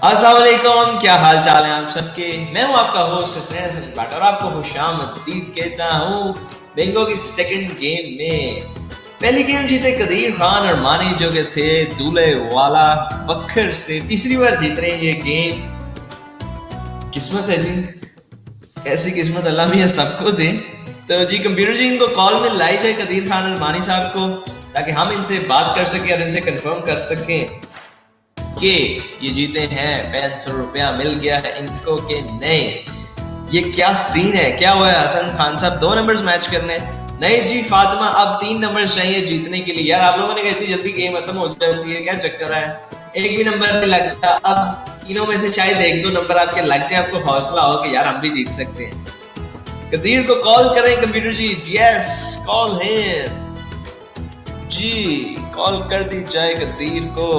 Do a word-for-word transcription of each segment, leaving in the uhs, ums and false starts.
अस्सलाम वालेकुम, क्या हाल चाल है आप सबके। मैं हूं आपका होस्ट हसनैन भट्ट और आपको खुशामदीद कहता हूं बेंगो की सेकंड गेम में। पहली गेम जीते कदीर खान और मानी जो के थे दूल्हे वाला बखर से। तीसरी बार जीत रहे हैं ये गेम। किस्मत है जी, ऐसी किस्मत अल्लाह मियां सबको दे। तो जी कंप्यूटर जी इनको कॉल में लाई जाए कदीर खान और मानी साहब को, ताकि हम इनसे बात कर सकें और इनसे कंफर्म कर सकें कि ये जीते हैं, पाँच सौ रुपया मिल गया है इनको कि नहीं। ये क्या सीन है, क्या हुआ है हसन खान साहब? दो नंबर्स मैच करने नहीं जी फातिमा, अब तीन नंबर्स चाहिए जीतने के लिए। यार आप लोगों ने कहा इतनी जल्दी गेम खत्म हो जाती है, क्या चक्कर है? एक भी नंबर नहीं लगता। अब तीनों में से शायद एक दो नंबर आपके लग जाए, आपको हौसला हो कि यार हम भी जीत सकते हैं। कदीर को कॉल करें कंप्यूटर जी। यस कॉल है जी, कॉल कर दी जाए कदीर को।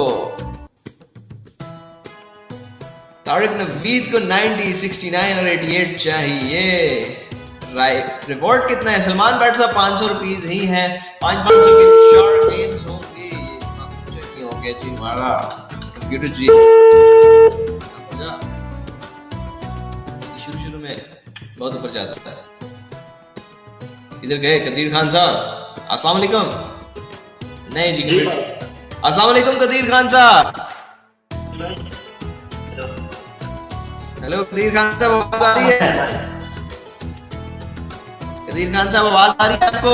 तारिक नवीद को नब्बे, उनहत्तर और अठासी चाहिए। राइट, रिवॉर्ड कितना है? सलमान भट्ट साहब पाँच सौ रुपीस ही है। पाँच पाँच सौ के चार गेम्स होंगे। ये हो गया जी हमारा कंप्यूटर जी। शुरू शुरू में बहुत ऊपर जाता है। इधर गए कदीर खान साहब। अस्सलाम वालेकुम। नहीं जी अस्सलाम वालेकुम कदीर खान साहब। हेलो कदीर खान साहब, आवाज आ रही है? कदीर खान साहब आवाज आ रही है आपको?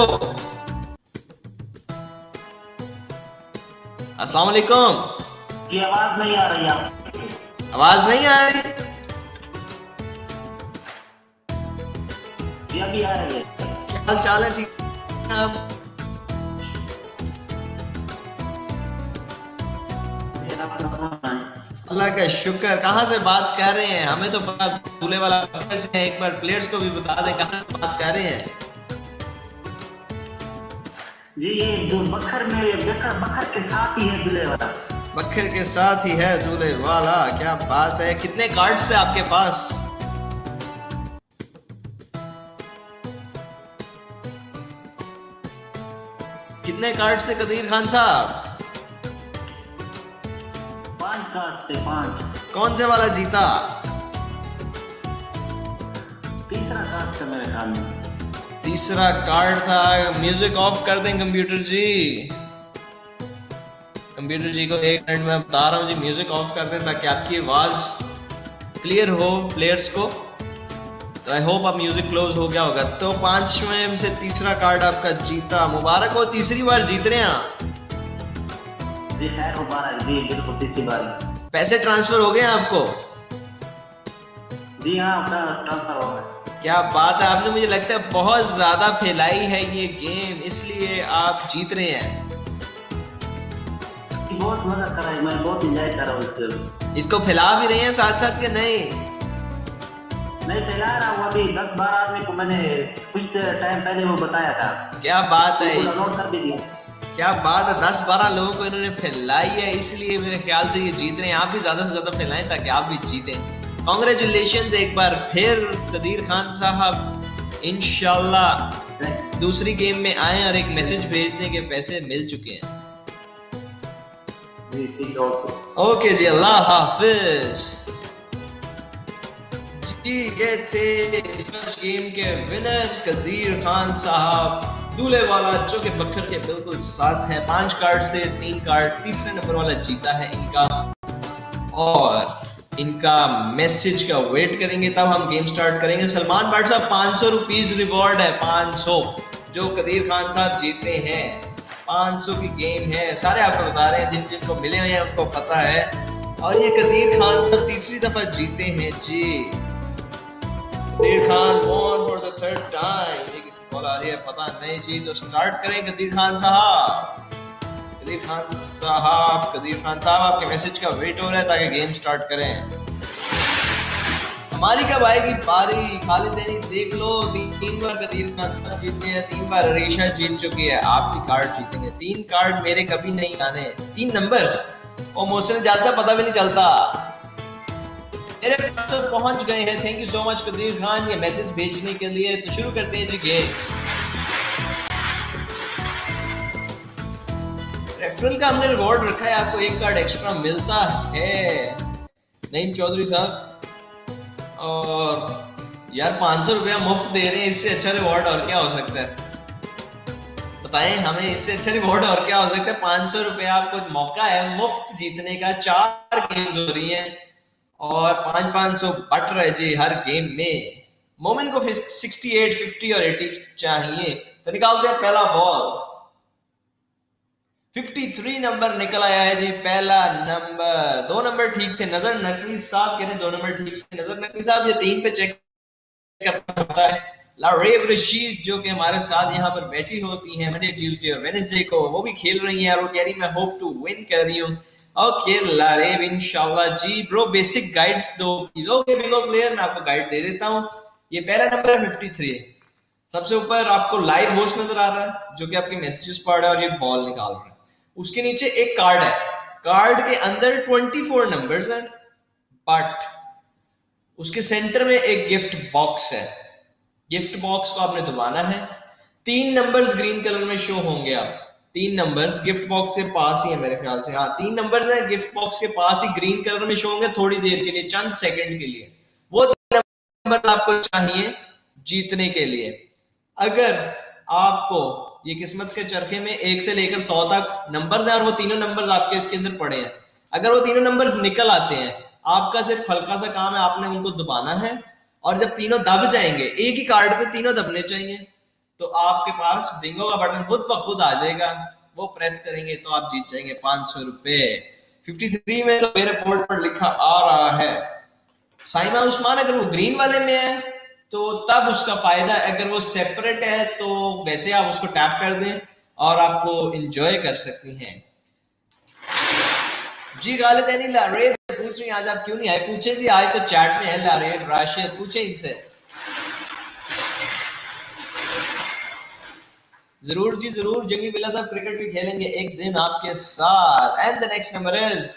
अस्सलाम वालेकुम। ये आवाज नहीं आ रही है। आवाज नहीं आ रही? ये अभी आ रही है। क्या हाल चाल है? ठीक आप? अल्लाह का शुक्र। कहाँ से बात कर रहे हैं? हमें तो पता दूल्हे वाला बखर से। एक बार प्लेयर्स को भी बता दें कहाँ से बात कर रहे हैं। जी ये जो बखर में बखर बखर के साथ ही है दूल्हे वाला। बखर के साथ ही है दूल्हे वाला, क्या बात है। कितने कार्ड्स थे आपके पास? कितने कार्ड्स थे कदीर खान साहब? पांच पांच। कौन से वाला जीता? तीसरा कार्ड था मेरे ख्याल में। तीसरा कार्ड था। म्यूजिक ऑफ कर दें कंप्यूटर जी। कंप्यूटर जी को एक मिनट में बता रहा हूँ जी, म्यूजिक ऑफ कर दें ताकि आपकी आवाज क्लियर हो प्लेयर्स को। तो आई होप आप म्यूजिक क्लोज हो गया होगा। तो पांचवें से तीसरा कार्ड आपका जीता, मुबारक हो, तीसरी बार जीत रहे हैं आप। जी खैर मुबारक जी, बिल्कुल तीसरी बार। पैसे ट्रांसफर हो गए आपको? जी हाँ ट्रांसफर हो गए। क्या बात है। आपने मुझे लगता है बहुत ज्यादा फैलाई है ये गेम, इसलिए आप जीत रहे हैं। बहुत मजा कर रहा है, मैं बहुत एंजॉय कर रहा हूँ इसको। इसको फैला भी रहे हैं साथ साथ के नहीं? नहीं फैला रहा हूँ, अभी दस बारह आदमी को मैंने कुछ टाइम पहले वो बताया था। क्या बात है, नोट कर दीजिए। क्या बात है। दस बारह लोगों को इन्होंने फैलाई है, इसलिए मेरे ख्याल से ये जीत रहे हैं। आप भी ज्यादा से ज्यादा फैलाएं ताकि आप भी जीतें। कांग्रेचुलेशन एक बार फिर कदीर खान साहब। इंशाल्लाह दूसरी गेम में आए और एक मैसेज भेज दें कि पैसे मिल चुके हैं। ओके जी, अल्लाह हाफिज जी। ये थे इस गेम के विनर कदीर खान साहब, दूल्हे वाला जो कि बखर के बिल्कुल साथ है। पांच कार्ड से तीन कार्ड, तीसरे नंबर वाला जीता है इनका। और इनका मैसेज का वेट करेंगे तब हम गेम स्टार्ट करेंगे। सलमान भट्ट साहब पाँच सौ रुपीज रिवॉर्ड है, पाँच सौ जो कदीर खान साहब जीते हैं। पाँच सौ की गेम है, सारे आपको बता रहे हैं, जिन जिनको मिले हुए हैं उनको पता है। और ये कदीर खान साहब तीसरी दफा जीते हैं जी। Qadir Khan won for the third time. ये किसकी कॉल आ रही है पता नहीं जी। तो स्टार्ट करें कदीर खान साहब। कदीर खान साहब कदीर खान साहब आपके मैसेज का वेट हो रहा है ताकि गेम स्टार्ट करें। हमारी कब आएगी बारी? खालिद देख लो, तीन बार कदीर खान साहब जीते हैं, तीन बार अरीशा जीत चुकी है। आप भी कार्ड जीतेंगे। तीन कार्ड मेरे कभी नहीं आने, तीन नंबर्स और मोहसिन जैसा पता भी नहीं चलता। मेरे पास तो पहुंच गए हैं। Thank you so much Qadir Khan ये मैसेज भेजने के लिए। तो शुरू करते हैं जी गेम। रेफरल का हमने रिवॉर्ड रखा है, आपको एक कार्ड एक्स्ट्रा मिलता है। नईम चौधरी साहब, और यार पाँच सौ रुपया मुफ्त दे रहे हैं, इससे अच्छा रिवॉर्ड और क्या हो सकता है? बताएं हमें, इससे अच्छा रिवॉर्ड और क्या हो सकता है? पाँच सौ रुपया आपको मौका है मुफ्त जीतने का, चार गेम्स हो रही हैं और पाँच पाँच सौ बट रहे जी हर गेम में। मोमिन को सिक्सटी एट, फिफ्टी और एटी चाहिए, तो निकालते हैं पहला बॉल। तिरेपन नंबर निकल आया है जी, पहला नंबर। दो नंबर ठीक थे, नजर नकवी साहब कह रहे हैं दो नंबर ठीक थे। नजर नकवी साहब ये तीन पे चेक करना होता है। लारेब रशीद जो कि हमारे साथ यहाँ पर बैठी होती हैं मंडे, ट्यूसडे और वेडनेसडे को, वो भी खेल रही हैं और वो कह रही मैं होप टू विन कर रही हूँ। ओके लारेब, इंशाल्लाह जी। ब्रो बेसिक गाइड्स दो प्लीज। ओके बिंगो प्लेयर, मैं आपको गाइड दे देता हूँ। ये पहला नंबर है तिरेपन, सबसे ऊपर आपको लाइव होस्ट नजर आ रहा है जो कि आपके मैसेजेस पढ़ रहा है और ये बॉल निकाल रहा है। उसके नीचे एक कार्ड है, कार्ड के अंदर चौबीस नंबर्स हैं, बट उसके सेंटर में एक गिफ्ट बॉक्स है। गिफ्ट बॉक्स को आपने दबाना है, तीन नंबर्स ग्रीन कलर में शो होंगे। आप तीन नंबर्स गिफ्ट बॉक्स के पास ही है मेरे ख्याल से, हाँ तीन नंबर्स हैं गिफ्ट बॉक्स के पास ही, ग्रीन कलर में शो होंगे थोड़ी देर के लिए, चंद सेकंड के लिए। वो तीन नंबर आपको चाहिए जीतने के लिए। अगर आपको ये किस्मत के चरखे में एक से लेकर सौ तक नंबर्स हैं और वो तीनों नंबर्स आपके इसके अंदर पड़े हैं, अगर वो तीनों नंबर्स निकल आते हैं, आपका सिर्फ हल्का सा काम है, आपने उनको दबाना है और जब तीनों दब जाएंगे, एक ही कार्ड पे तीनों दबने चाहिए, तो आपके पास बिंगो का बटन खुद ब खुद आ जाएगा। वो प्रेस करेंगे तो आप जीत जाएंगे पांच सौ रुपए। तिरेपन में तो मेरे बोर्ड पर लिखा आ रहा है साइमा उस्मान, अगर वो ग्रीन वाले में है तो तब उसका फायदा है, अगर वो सेपरेट है तो वैसे आप उसको टैप कर दें और आपको एंजॉय कर सकती हैं। जी गालिद एनी लारेब पूछ रही आज आप क्यों नहीं आए? पूछे जी, आज तो चैट में है लारेब राशिद, पूछे इनसे। जरूर जी जरूर, जंगी बिल्ला साहब क्रिकेट भी खेलेंगे एक दिन आपके साथ। And the next number is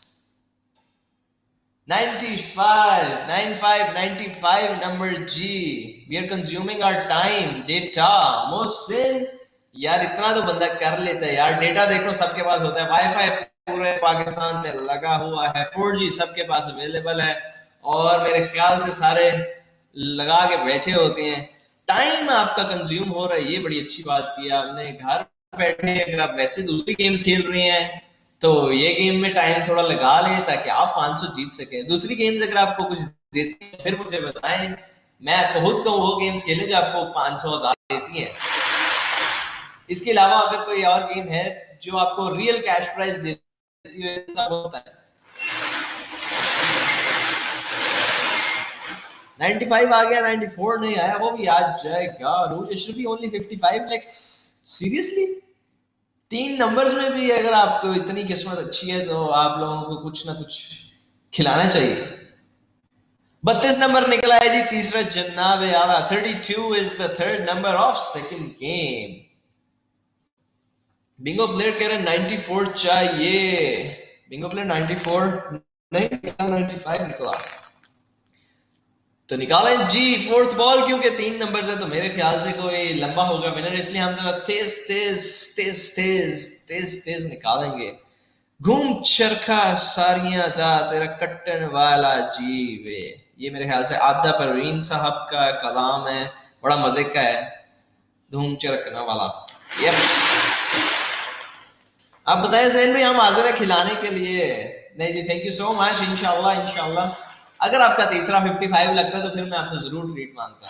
ninety-five, ninety-five, ninety-five number G. We are consuming our time, data. Mohsin यार इतना तो बंदा कर लेता है यार, डेटा देखो सबके पास होता है, वाईफाई पूरे पाकिस्तान में लगा हुआ है, फोर जी सबके पास अवेलेबल है और मेरे ख्याल से सारे लगा के बैठे होते हैं। टाइम आपका कंज्यूम हो रहा है, ये बड़ी अच्छी बात की आपने। घर बैठे अगर आप वैसे दूसरी गेम्स खेल रहे हैं तो ये गेम में टाइम थोड़ा लगा लें ताकि आप पाँच सौ जीत सकें। दूसरी गेम्स अगर आपको कुछ देती हैं फिर मुझे बताएं, मैं आपको खुद कहूँ वो गेम्स खेलें जो आपको पाँच सौ हजार देती हैं। इसके अलावा अगर कोई और गेम है जो आपको रियल कैश प्राइस देती है तब होता है। पचानवे आ गया, चौरानवे नहीं आया, वो भी आ जाएगा। रोज अशरफी ओनली पचपन लाख, सीरियसली? तीन नंबर्स में भी अगर आपको इतनी किस्मत अच्छी है तो आप लोगों को कुछ ना कुछ खिलाना चाहिए। बत्तीस नंबर निकला है जी, तीसरा जनाब आला। बत्तीस is the third number of second game. Bingo player कह रहे हैं चौरानवे चाहिए। बिंगो प्लेयर चौरानवे नहीं निकला, पचानवे निकला। तो निकालें जी फोर्थ बॉल, क्योंकि तीन नंबर है तो मेरे ख्याल से कोई लंबा होगा विनर, इसलिए हम जरा तेज तेज तेज तेज तेज तेज निकालेंगे। घूम चरखा सारियां दा तेरा कट्टन वाला जीवे, ये मेरे ख्याल से आबदा परवीन साहब का कलाम है, बड़ा मजे का है। धूम चरखना वाला, यस। आप बताएं सैन भाई, हम हाजिर है खिलाने के लिए। नहीं जी, थैंक यू सो मच। इंशाल्लाह इंशाल्लाह अगर आपका तीसरा पचपन लगता है तो फिर मैं आपसे जरूर ट्रीट मांगता।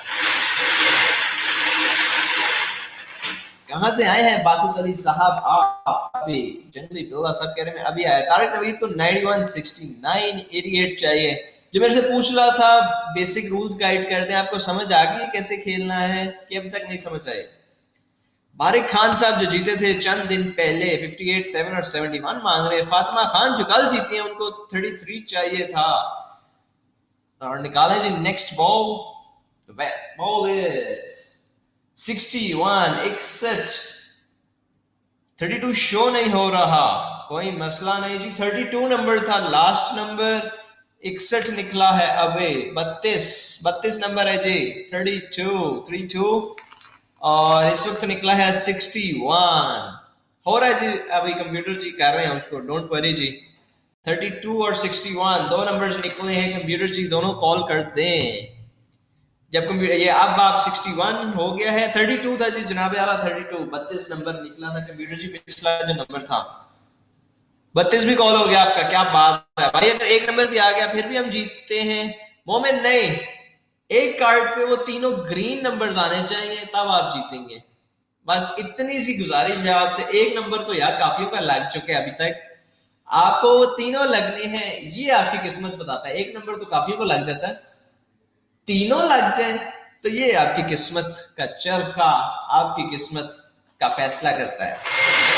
कहां से आए हैं बासित अली साहब? आप अभी जंगली बिल्ला सब कह रहे हैं अभी आया। तारिक नवीद को इक्यानवे, उनहत्तर, अठासी चाहिए। जो मेरे से पूछ रहा था बेसिक रूल्स गाइड कर दें, आपको समझ आ गई कैसे खेलना है कि अभी तक नहीं समझ आए? बारिक खान साहब जो जीते थे चंद दिन पहले, अट्ठावन, सेवन और इकहत्तर मांग रहे हैं। फातिमा खान जो कल जीती हैं उनको तैंतीस चाहिए था। और निकालें जी नेक्स्ट बॉल। बॉल इज इकसठ, इकसठ। बत्तीस शो नहीं हो रहा, कोई मसला नहीं जी। बत्तीस नंबर था लास्ट नंबर, इकसठ निकला है अबे। बत्तीस बत्तीस नंबर है जी। बत्तीस, बत्तीस और इस वक्त निकला है इकसठ। हो रहा है जी, अभी कंप्यूटर जी कर रहे हैं उसको, डोंट वरी जी। बत्तीस और इकसठ दो नंबर्स निकले हैं कंप्यूटर जी, दोनों कॉल कर दें जब कंप्यूटर ये। अब आप इकसठ हो गया है, बत्तीस था जी जनाब आला, बत्तीस बत्तीस नंबर निकला था कंप्यूटर जी, पिछला जो नंबर था बत्तीस भी कॉल हो गया आपका। क्या बात है भाई, अगर एक नंबर भी आ गया फिर भी हम जीतते हैं। मोमिन नहीं, एक कार्ड पे वो तीनों ग्रीन नंबर्स आने चाहिए तब आप जीतेंगे। बस इतनी सी गुजारिश है आपसे, एक नंबर तो यार काफियों का लग चुके हैं अभी तक, आपको वो तीनों लगने हैं, ये आपकी किस्मत बताता है। एक नंबर तो काफियों को लग जाता है, तीनों लग जाए तो ये आपकी किस्मत का चरखा आपकी किस्मत का फैसला करता है।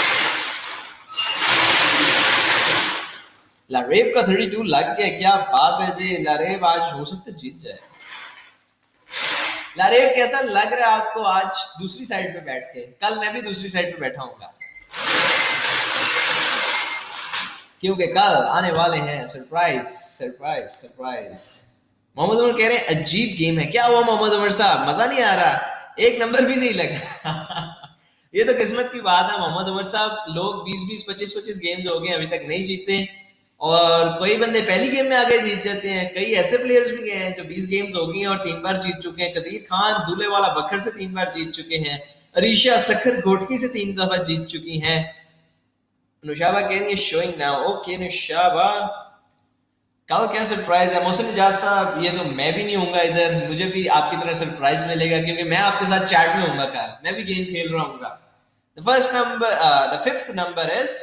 लारेब का बत्तीस लग गया, क्या बात है जी। लारेब आज हो सकता है जीत जाए। लारेब कैसा लग रहा है आपको आज दूसरी साइड पे बैठ के? कल मैं भी दूसरी साइड पे बैठा हूँगा, क्योंकि कल आने वाले हैं surprise surprise surprise. Mohammad Umar कह रहे हैं अजीब गेम है। क्या हुआ मोहम्मद उमर साहब, मजा नहीं आ रहा? एक नंबर भी नहीं लगा ये तो किस्मत की बात है मोहम्मद उमर साहब। लोग बीस बीस पच्चीस पच्चीस गेम्स हो गए अभी तक नहीं जीते, और कोई बंदे पहली गेम में आगे जीत जाते हैं। कई ऐसे प्लेयर्स भी गए हैं जो बीस गेम्स हो गई हैं और तीन बार जीत चुके हैं। कदीर खान दूल्हे वाला बखर से तीन बार जीत चुके हैं, अरीशा सखर घोटकी से तीन दफा जीत चुकी हैं। नुशाबा कह रही है शोइंग नाउ, ओके नुशाबा। कल क्या सरप्राइज है मोहसिन इजाज साहब? ये तो मैं भी नहीं होऊंगा इधर, मुझे भी आपकी तरह सरप्राइज मिलेगा क्योंकि मैं आपके साथ चैट में होऊंगा कल, मैं भी गेम खेल रहा हूँ। The first number, the fifth number is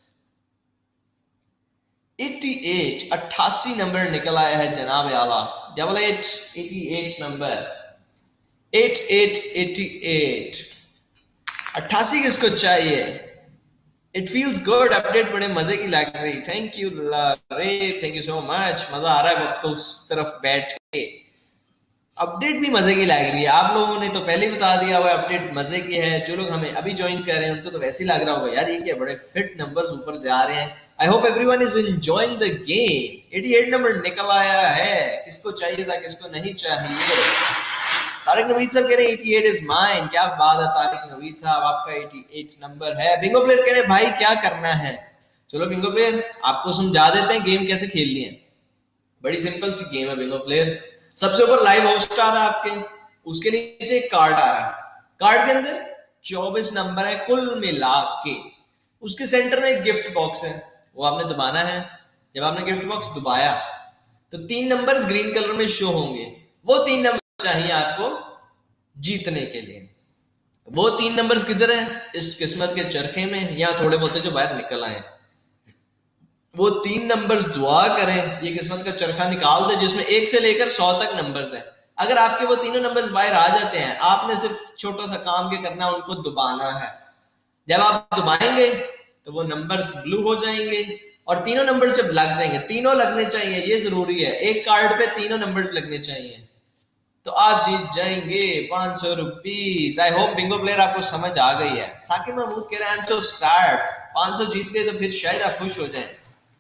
अठासी, अट्ठासी नंबर निकल आया है जनाब आला। Double eight eighty eight number, eight eight eighty eight, अट्ठासी किसको चाहिए? इट फील्स गुड, अपडेट बड़े मजे की लग रही। Thank you Laraib, thank you so much. मजा आ रहा है वक्त उस तरफ बैठ के, अपडेट भी मजे की लग रही है। आप लोगों ने तो पहले ही बता दिया हुआ अपडेट मजे की है। जो लोग हमें अभी ज्वाइन कर रहे हैं उनको तो वैसे ही लग रहा होगा यार ये क्या बड़े फिट नंबर्स ऊपर जा रहे हैं। I hope everyone is enjoying the game. अठासी नंबर निकल आया है, किसको चाहिए था किसको नहीं चाहिए? तारिक नवीद साहब कह रहे हैं अठासी इज माइन। क्या बात है तारिक नवीद साहब, आपका अठासी नंबर है। बिंगो प्लेयर कह रहे हैं भाई क्या करना है? चलो बिंगो प्लेयर आपको समझा देते हैं गेम कैसे खेलनी है। बड़ी सिंपल सी गेम है बिंगो प्लेयर। सबसे ऊपर लाइव होस्ट आ रहा है आपके, उसके नीचे एक कार्ड आ रहा है, कार्ड के अंदर चौबीस नंबर है कुल मिला के। उसके सेंटर में एक गिफ्ट बॉक्स है, वो आपने दबाना है। जब आपने गिफ्ट बॉक्स दबाया तो तीन नंबर्स ग्रीन कलर में शो होंगे। वो तीन नंबर चाहिए आपको जीतने के लिए। वो तीन नंबर्स किधर है? इस किस्मत के चरखे में, या थोड़े बहुत जो बाहर निकल आए। वो तीन नंबर्स दुआ करें ये किस्मत का चरखा निकाल दे जिसमें एक से लेकर सौ तक नंबर्स हैं। अगर आपके वो तीनों नंबर्स बाहर आ जाते हैं, आपने सिर्फ छोटा सा काम के करना, उनको दबाना है। जब आप दबाएंगे तो वो नंबर्स ब्लू हो जाएंगे और तीनों नंबर्स जब लग जाएंगे, तीनों लगने चाहिए, ये जरूरी है, एक कार्ड पे तीनों नंबर्स लगने चाहिए, तो आप जीत जाएंगे पांच सौ rupees. I hope bingo player आपको समझ आ गई है। साकिब महमूद कह रहे हैं आई एम सो सैड, पांच सौ जीत गए तो फिर शायद आप खुश हो जाएं।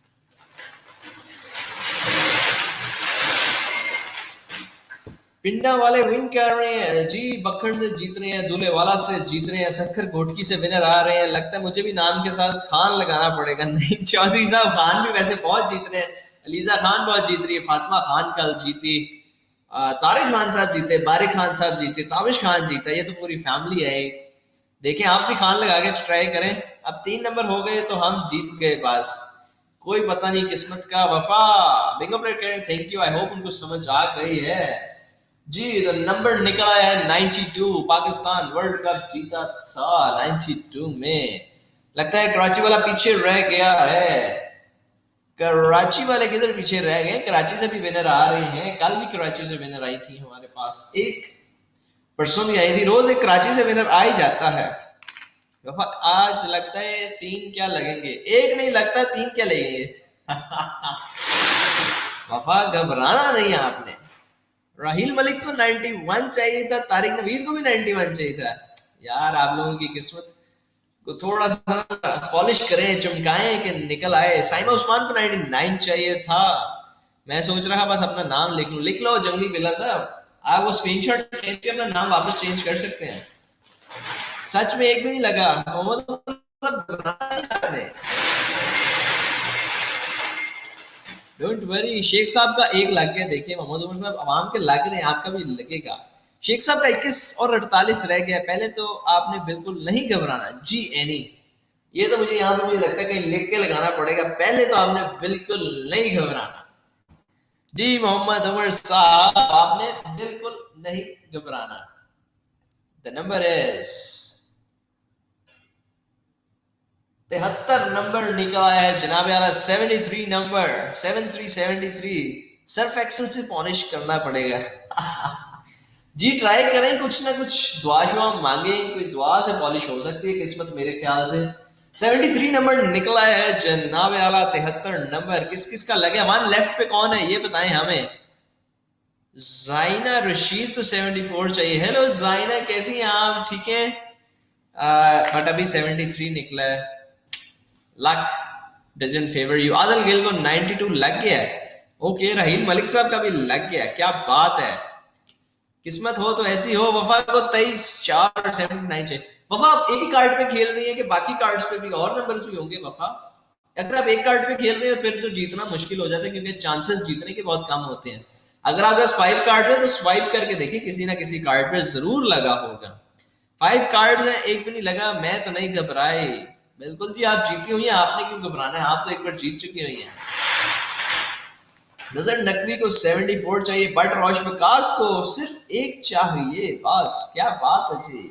पिंडा वाले विन कर रहे हैं जी, बखर से जीत रहे हैं, दूल्हे वाला से जीत रहे हैं, सखर घोटकी से विनर आ रहे हैं। लगता है मुझे भी नाम के साथ खान लगाना पड़ेगा। नहीं चौधरी साहब, खान भी वैसे बहुत जीत रहे हैं। अलीजा खान बहुत जीत रही है, फातिमा खान कल जीती, तारिक खान साहब जीते, बारिक खान साहब जीते, ताबिश खान जीता। ये तो पूरी फैमिली है एक। देखें आप भी खान लगा के ट्राई करें। अब तीन नंबर हो गए तो हम जीत गए, बस कोई पता नहीं किस्मत का। वफा बिंगो प्लेयर कह रहे हैं थैंक यू, आई होप उनको समझ आ गई है जी। तो नंबर निकल आया है बानवे, पाकिस्तान वर्ल्ड कप जीता था बानवे में। लगता है कराची वाला पीछे रह गया है। कराची वाले किधर पीछे रह गए? कराची से भी विनर आ रहे हैं, कल भी कराची से विनर आई थी हमारे पास, एक परसों भी आई थी। रोज एक कराची से विनर आ ही जाता है। आज लगता है तीन क्या लगेंगे, एक नहीं लगता तीन क्या लगेंगे वफा घबराना नहीं है आपने। राहिल मलिक को इक्यानवे चाहिए था, तारिक नवीद को भी इक्यानवे चाहिए था। यार आप लोगों की किस्मत को थोड़ा सा पॉलिश करें, चमकाएं कि निकल आए। साइमा उस्मान को निन्यानवे चाहिए था। मैं सोच रहा बस अपना नाम लिख लूं। लिख लो जंगली बिल्ला साहब, आप वो स्क्रीनशॉट लेके अपना नाम वापस चेंज कर सकते हैं। सच में एक भी नहीं लगा। Don't worry. शेख साहब का एक लग गया, देखिए मोहम्मद उमर साहब आवाम के लग रहे हैं, आपका भी लगेगा। शेख साहब का इक्कीस और अड़तालीस रह गया। पहले तो आपने बिल्कुल नहीं घबराना जी एनी, ये तो मुझे यहाँ पे मुझे लगता है कहीं लिख के लगाना पड़ेगा। पहले तो आपने बिल्कुल नहीं घबराना जी मोहम्मद उमर साहब, आपने बिल्कुल नहीं घबराना। द नंबर इज तिहत्तर नंबर निकला है जनाब आला, seventy three number, seven three seventy three. Surf excel से पॉलिश करना पड़ेगा जी, ट्राई करें, कुछ ना कुछ दुआ शुआ मांगे, कोई दुआ से पॉलिश हो सकती है किस्मत मेरे ख्याल से। तिहत्तर नंबर निकला है जनाब आला, तिहत्तर नंबर किस किस का लगे। वन लेफ्ट पे कौन है ये बताएं हमें। जाइना रशीद को चौहत्तर चाहिए। हेलो जाइना, कैसी हैं आप? ठीक है, बट अभी तिहत्तर निकला है। Luck doesn't favour you. Adil Gill को बानवे लग गया है। ओके, राहील मलिक साहब का भी लग गया, क्या बात है, किस्मत हो तो ऐसी हो। वफा को तेईस चार और उन्यासी चाहिए। वफा आप एक ही कार्ड पे खेल रही है कि बाकी कार्ड्स पे भी और नंबर्स भी होंगे? वफा अगर आप एक कार्ड पे खेल रहे हो फिर तो जीतना मुश्किल हो जाता है, क्योंकि चांसेस जीतने के बहुत कम होते हैं। अगर आपके पास फाइव कार्ड है तो स्वाइप करके देखिए, किसी ना किसी कार्ड पे जरूर लगा होगा। फाइव कार्ड्स हैं, एक भी नहीं लगा। मैं तो नहीं घबराई। बिल्कुल जी, आप जीती हुई हैं, आपने क्यों घबराना है, आप तो एक बार जीत चुकी हुई हैं। नजर नकवी को चौहत्तर चाहिए, बट रोश विकास को सिर्फ एक चाहिए बस। क्या बात है जी।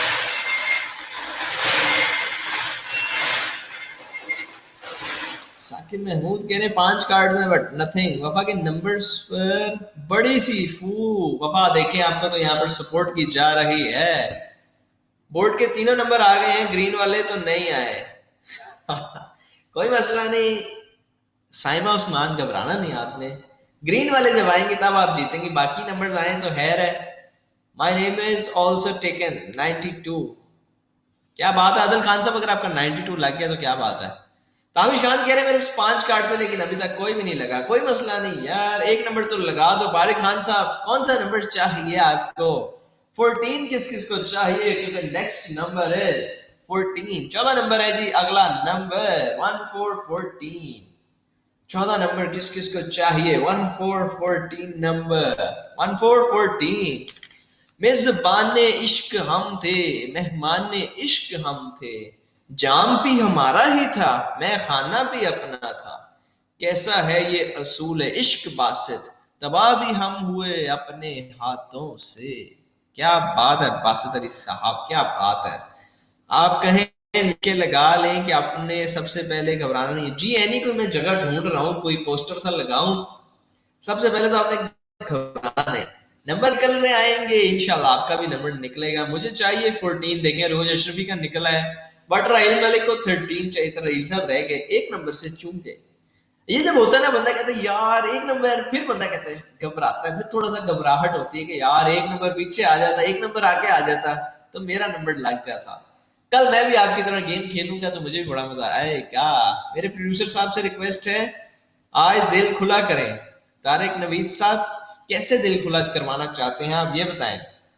साकिब महमूद कह रहे पांच कार्ड्स हैं बट नथिंग। वफा के नंबर्स पर बड़ी सी फू। वफा देखें, आपको तो यहाँ पर सपोर्ट की जा रही है। बोर्ड के तीनों नंबर आ गए हैं, ग्रीन वाले तो नहीं आए कोई मसला नहीं साइमा उस्मान, घबराना नहीं आपने। ग्रीन वाले जब आएंगे तब आप जीतेंगे, बाकी नंबर्स आए तो हैर है। My name is also taken बानवे। क्या बात है आदिल खान साहब, अगर आपका बानवे लग गया तो क्या बात है। ताविश खान कह रहे मेरे पास पांच कार्ड थे लेकिन अभी तक कोई भी नहीं लगा। कोई मसला नहीं यार, एक नंबर तो लगा दो। बारिक खान साहब, कौन सा नंबर चाहिए आपको? चौदह किस किस को चाहिए? क्योंकि नेक्स्ट नंबर इज चौदह। चौदह नंबर है जी अगला नंबर, वन फोर फोर्टीन। चौदह नंबर किस किस को चाहिए? One four fourteen number, one four fourteen. मेजबान इश्क हम थे, मेहमान इश्क हम थे, जाम भी हमारा ही था, मैं खाना भी अपना था। कैसा है ये असूल इश्क बासित, तबाह भी हम हुए अपने हाथों से। क्या बात है बासित अली साहब, क्या बात है। आप कहें के लगा लें कि आपने सबसे पहले घबराना नहीं है। जी एनी को मैं जगह ढूंढ रहा हूँ, कोई पोस्टर सा लगाऊं। सबसे पहले तो आपने घबराना है। नंबर निकलने आएंगे इंशाल्लाह, आपका भी नंबर निकलेगा। मुझे चाहिए चौदह, देखें रोज अशरफी का निकला है, बट राहील मलिक को तेरह चाहिए था। राहील साहब रह गए, एक नंबर से चूक गए। ये जब होता है ना, बंदा कहता है यार एक नंबर, फिर बंदा कहता है घबराता है, फिर थोड़ा सा घबराहट होती है कि यार एक नंबर पीछे आ जाता, एक नंबर आगे आ जाता तो मेरा नंबर लग जाता। कल मैं भी आपकी तरह गेम खेलूंगा तो मुझे भी बड़ा मजा आएगा। मेरे प्रोड्यूसर साहब से रिक्वेस्ट है आज दिल खुला करें। तारिक नवीद साहब, कैसे दिल खुला करवाना चाहते हैं आप ये बताएं।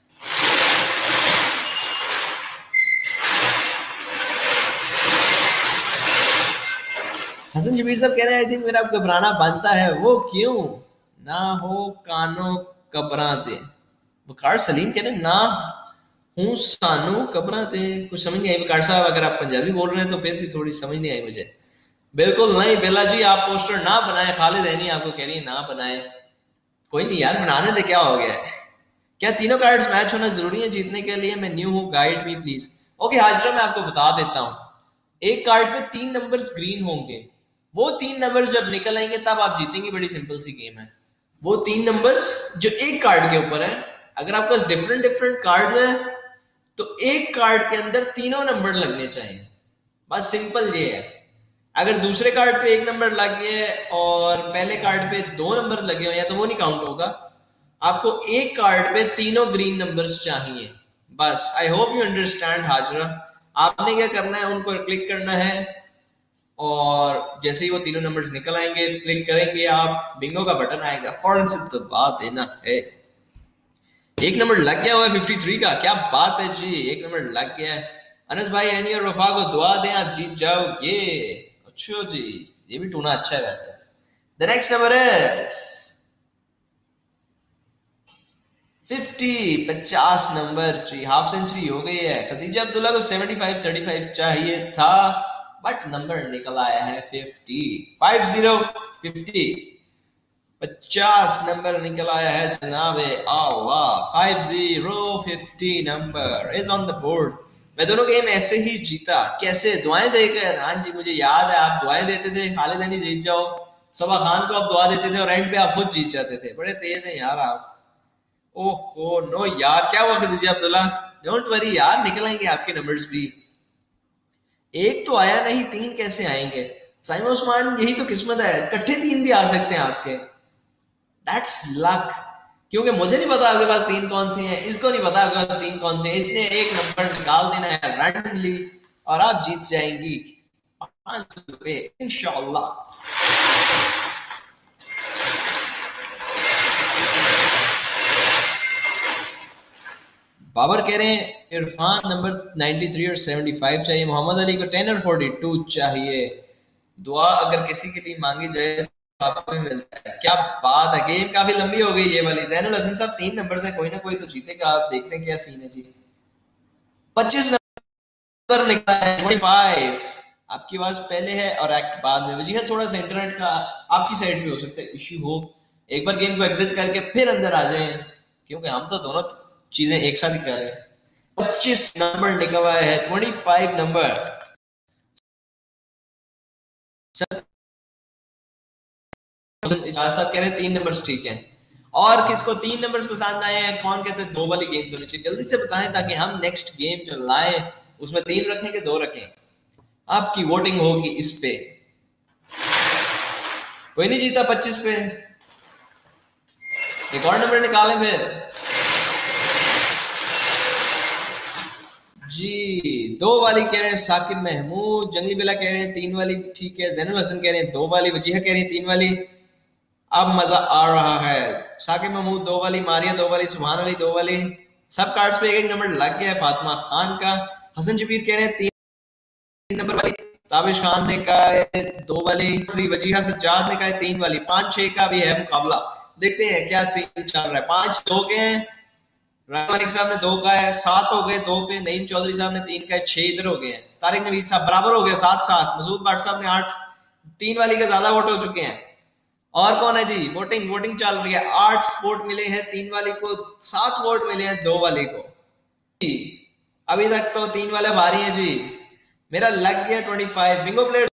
हसन शबीर साहब कह रहे हैं आई थिंक मेरा घबराना बनता है, वो क्यों ना हो कानो कबराते। वकार सलीम कह रहे हैं ना हूँ सानू कबराते। कुछ समझ नहीं आई वकार साहब, अगर आप पंजाबी बोल रहे हैं तो फिर भी थोड़ी समझ नहीं आई मुझे। बिल्कुल नहीं बेला जी, आप पोस्टर ना बनाए। खालिद है नहीं आपको कह रही है ना बनाए। कोई नहीं यार, बनाने दे, क्या हो गया है। क्या तीनों कार्ड्स मैच होना जरूरी है जीतने के लिए? मैं न्यू हूँ, guide me please. Okay Hajra, मैं आपको बता देता हूँ, एक कार्ड पे तीन नंबर्स ग्रीन होंगे। वो तीन नंबर्स जब निकल आएंगे तब आप जीतेंगे। बड़ी सिंपल सी गेम है। वो तीन नंबर्स जो एक कार्ड के ऊपर है, अगर आपके पास डिफरेंट डिफरेंट कार्ड है तो एक कार्ड के अंदर तीनों नंबर लगने चाहिए। बस सिंपल ये है। अगर दूसरे कार्ड पे एक नंबर लग गया और पहले कार्ड पे दो नंबर लगे हुए हैं तो वो नहीं काउंट होगा। आपको एक कार्ड पे तीनों ग्रीन नंबर्स चाहिए बस। I hope you understand Hajra. आपने क्या करना है, उन पर क्लिक करना है और जैसे ही वो तीनों नंबर्स निकल आएंगे क्लिक करेंगे आप, बिंगो का बटन आएगा, फौरन से दबा देना है। एक नंबर लग गया हुआ है तिरेपन का, क्या बात है जी, एक नंबर लग गया है। अनस भाई एनी और वफा को दुआ दें आप जीत जाओगे। अच्छा जी, ये भी टूना अच्छा है वैसे। The next number is fifty, पचास नंबर जी, हाफ सेंचुरी हो गई है। खदीजा अब्दुल्ला को सेवेंटी फाइव थर्टी फाइव चाहिए था, बट नंबर निकल आया है फिफ्टी। फाइव जीरो फिफ्टी, पचास नंबर निकल आया है जनाबे अल्लाह। Five zero fifty number is on the board. मैं दोनों गेम ऐसे ही जीता, कैसे? दुआएं देकर। हाँ जी, मुझे याद है आप दुआएं देते थे, खालिदानी जीत जाओ, सबा खान को आप दुआ देते थे और एंड पे आप खुद जीत जाते थे। बड़े तेज हैं यार आप। ओहो नो यार, क्या हुआ खदीजा अब्दुल्ला? डोंट वरी यार, निकल आएंगे आपके नंबर्स भी। एक तो आया नहीं, तीन कैसे आएंगे? साइम उस्मान, यही तो किस्मत है, इकट्ठे तीन भी आ सकते हैं आपके। दैट्स लक, क्योंकि मुझे नहीं पता आपके पास तीन कौन से हैं, इसको नहीं पता आपके पास तीन कौन से हैं। इसने एक नंबर निकाल देना है रैंडमली और आप जीत जाएंगी पांच रुपए इंशाल्लाह। बाबर कह रहे हैं इरफान नंबर तिरानवे और पचहत्तर चाहिए, मोहम्मद अली को दस और बयालीस चाहिए। दुआ अगर किसी के लिए मांगी जाए तो आपको भी मिलता है। क्या बात है, गेम काफी लंबी हो गई ये वाली। जैनुल हसन साहब, तीन नंबर से कोई ना कोई तो जीतेगा, आप देखते हैं क्या सीन है जी। पच्चीस नंबर निकला है, पच्चीस। आपकी आवाज पहले है और एक्ट बाद में। वजह थोड़ा सा इंटरनेट का आपकी साइड पे हो सकता है इश्यू हो, एक बार गेम को एग्जिट करके फिर अंदर आ जाएं, क्योंकि हम तो दोनों चीजें एक साथ ही कर रहे हैं। पच्चीस नंबर निकल आया है, पच्चीस नंबर। साहब कह रहे हैं तीन नंबर ठीक है। और किसको तीन नंबर्स पसंद आए हैं? कौन कहते हैं दो वाली गेम होनी चाहिए? जल्दी से बताएं ताकि हम नेक्स्ट गेम जो लाएं उसमें तीन रखें कि दो रखें। आपकी वोटिंग होगी इस पे। कोई नहीं जीता पच्चीस पे, एक और नंबर निकालें फिर जी। दो वाली कह रहे हैं साकिब महमूद, जंगली बिला कह रहे हैं तीन वाली ठीक है, जैनुल हसन कह रहे हैं दो वाली, वजीहा कह रही है तीन वाली। अब मजा आ रहा है। साकिब महमूद दो वाली, मारिया दो वाली, सुभान अली दो वाली। सब कार्ड्स पे एक एक नंबर लग गया है। फातिमा खान का, हसन शबीर कह रहे हैं तीन नंबर वाली, ताबिश खान ने कहा है दो वाली, श्री वजीहा सज्जाद ने कहा है तीन वाली। पांच छह का भी है मुकाबला, देखते हैं क्या सीन चल रहा है। पांच दो के हैं, राम मालिक साहब ने दो का है, सात हो गए दो पे, नईम चौधरी साहब ने तीन का है, छह इधर हो गए हैं। तारिक नवीद साहब बराबर हो गए सात सात, मसूद भाट साहब ने आठ, तीन वाली के ज्यादा वोट हो चुके हैं। और कौन है जी? वोटिंग वोटिंग चल रही है। आठ वोट मिले हैं तीन वाली को, सात वोट मिले हैं दो वाली को। अभी तक तो तीन वाले भारी है जी। मेरा लग गया पच्चीस। बिंगो प्लेयर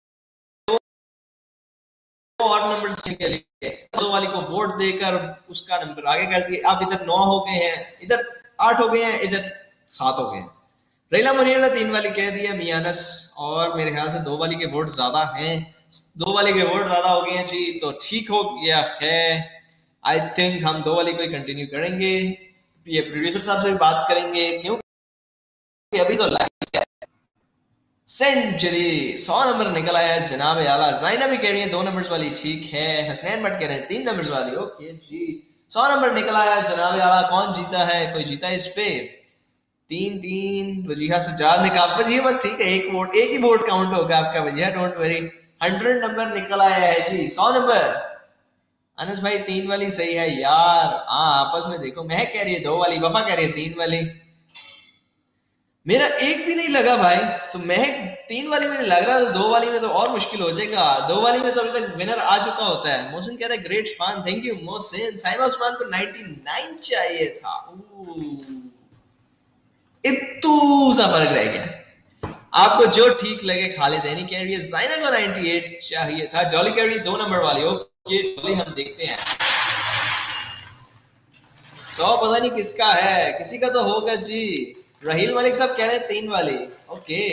और नंबर के लिए दो वाली को वोट देकर उसका नंबर आगे कर दिया। अब इधर नौ हो गए हैं, इधर आठ हो गए हैं, इधर सात हो गए हैं। रैला मुनीर ने तीन वाली कह दिया मियानस, और मेरे ख्याल से दो वाली के वोट ज्यादा हैं, दो वाली के वोट ज्यादा हो गए हैं जी, तो ठीक हो गया है। आई थिंक हम दो वाली को ही कंटिन्यू करेंगे। ये प्रोड्यूसर साहब से भी बात करेंगे, क्योंकि अभी तो लाइव सेंचुरी सौ नंबर निकल आया है जनाब आला। जाइना भी कह रही है दो नंबर्स वाली ठीक है। हसनैन भट्ट कह रहे हैं तीन नंबर्स वाली। ओके जी, सौ नंबर निकल आया है जनाब आला। कौन जीता है? कोई जीता है इस पे? तीन तीन वजीहा सज्जाद ने कहा वजीहा बस ठीक है, एक वोट एक ही वोट काउंट होगा आपका Wajiha, don't worry. Hundred number निकल आया है जी। सौ नंबर अनस भाई तीन वाली सही है यार। हाँ आपस में देखो, महक कह रही है दो वाली, वफा कह रही है तीन वाली। मेरा एक भी नहीं लगा भाई, तो महक तीन वाली में नहीं लग रहा, तो दो वाली में तो और मुश्किल हो जाएगा। दो वाली में तो अभी तक विनर आ चुका होता है। मोहसिन कह रहा है great fun, thank you Mohsin. Saima Usman को निन्यानवे चाहिए था, इतू सा फर्क रह गया। आपको जो ठीक लगे खालिद देनी कह रही है। जाइना को अट्ठानवे चाहिए था। डॉली कह रही है दो नंबर वाली। ओके डॉली हम देखते हैं। सौ पता नहीं किसका है, किसी का तो होगा जी। रहील मलिक साहब कह रहे हैं तीन वाली। ओके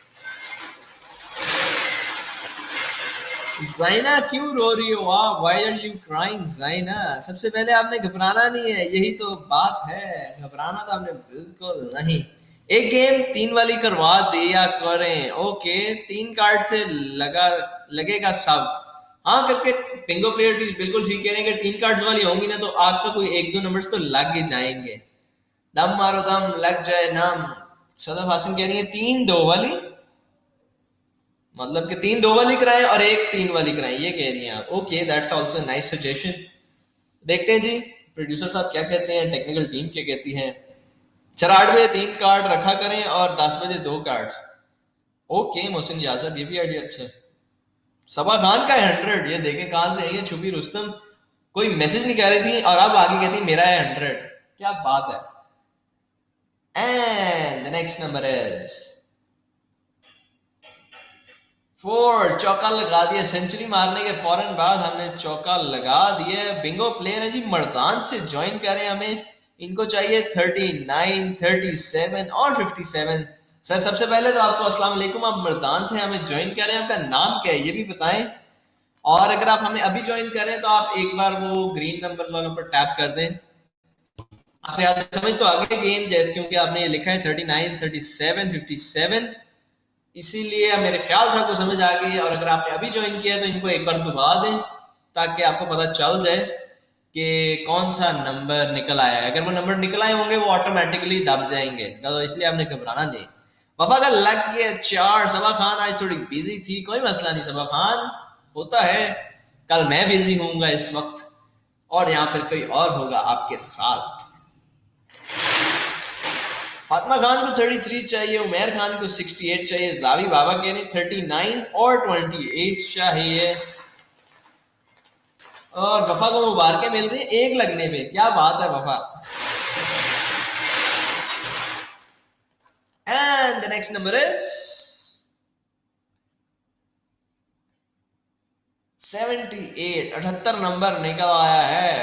जाइना क्यों रो रही हो आप? व्हाई आर यू क्राइंग जाइना? सबसे पहले आपने घबराना नहीं है, यही तो बात है, घबराना तो आपने बिल्कुल नहीं। एक गेम तीन वाली करवा दिया करें। ओके तीन कार्ड से लगा लगेगा सब। हाँ क्योंकि पिंगो प्लेयर भी बिल्कुल ठीक कह रहे हैं, अगर तीन कार्ड्स वाली होंगी ना तो आपका कोई एक दो नंबर्स तो लग ही जाएंगे। दम मारो दम लग जाए नाम। सदफ हासिम कह रही है तीन दो वाली। मतलब कि तीन दो वाली कराएं और एक तीन वाली कराएं, ये कह दिए आप। Okay, that's also nice suggestion. देखते हैं जी प्रोड्यूसर साहब क्या कहते हैं, टेक्निकल टीम क्या कहती है। सर आठ बजे तीन कार्ड रखा करें और दस बजे दो कार्ड्स। ओके मोहसिन यासर, ये भी आइडिया अच्छा है। सबा खान का है हंड्रेड, ये देखें कहां से है ये छुपी रुस्तम, कोई मैसेज नहीं कर रही थी और अब आगे कहती मेरा है हंड्रेड, क्या बात है। And the next number is four, चौका लगा दिया। सेंचुरी मारने के फौरन बाद हमने चौका लगा दिया। बिंगो प्लेयर है जी, मर्दान से ज्वाइन करें हमें, इनको चाहिए थर्टी नाइन, थर्टी सेवन और फिफ्टी सेवन। सर सबसे पहले तो आपको अस्सलाम वालेकुम, आप मर्दान से हमें ज्वाइन करें, आपका नाम क्या है ये भी बताएं, और अगर आप हमें अभी ज्वाइन करें तो आप एक बार वो ग्रीन नंबर्स वालों पर टैप कर दें। आप याद समझ तो आगे गेम, क्योंकि आपने ये लिखा है thirty nine, thirty seven, fifty seven, इसीलिए मेरे ख्याल से आपको समझ आ गई। और अगर आपने अभी ज्वाइन किया है तो इनको एक बार दबा दें ताकि आपको पता चल जाए कि कौन सा नंबर निकल आया है। अगर वो नंबर निकल आए होंगे वो ऑटोमेटिकली दब जाएंगे, तो इसलिए आपने घबराना नहीं। वफा का लग गया चार। सबा खान आज थोड़ी बिजी थी, कोई मसला नहीं सबा खान, होता है, कल मैं बिजी होऊंगा इस वक्त और यहाँ पर कोई और होगा आपके साथ। फातिमा खान को तैंतीस चाहिए, उमेर खान को अड़सठ चाहिए, जावी बाबा कह रहे उनतालीस और अट्ठाईस चाहिए, और वफा को मुबारकें मिल रही है एक लगने पे, क्या बात है Wafa. And the next number is अठहत्तर, अठहत्तर नंबर निकल आया है।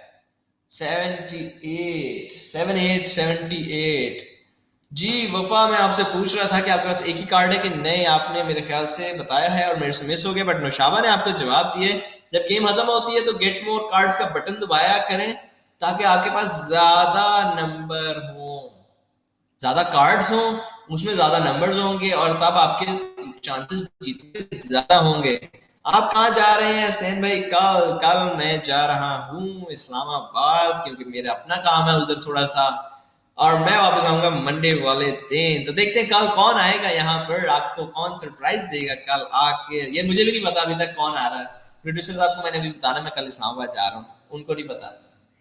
अठहत्तर, अठहत्तर, अठहत्तर। जी वफा, मैं आपसे पूछ रहा था कि आपके पास एक ही कार्ड है कि नहीं, आपने मेरे ख्याल से बताया है और मेरे से मिस हो गया, बट नौशाबा ने आपको जवाब दिए जब गेम खत्म होती है तो गेट मोर कार्ड्स का बटन दबाया करें ताकि आपके पास ज्यादा नंबर हो, ज्यादा कार्ड्स हो, उसमें ज्यादा नंबर्स होंगे और तब आपके चांसेस जीतने ज्यादा होंगे। आप कहाँ जा रहे हैं स्टैन भाई? कल कल मैं जा रहा हूँ इस्लामाबाद, क्योंकि मेरा अपना काम है उधर थोड़ा सा, और मैं वापस आऊंगा मंडे वाले दिन। तो देखते हैं कल कौन आएगा यहाँ पर, आपको कौन सरप्राइज देगा कल आके, ये मुझे भी नहीं पता अभी तक कौन आ रहा है। प्रोड्यूसर साहब को मैंने अभी बताना मैं कल इस्लामाबाद जा रहा हूँ, उनको नहीं पता।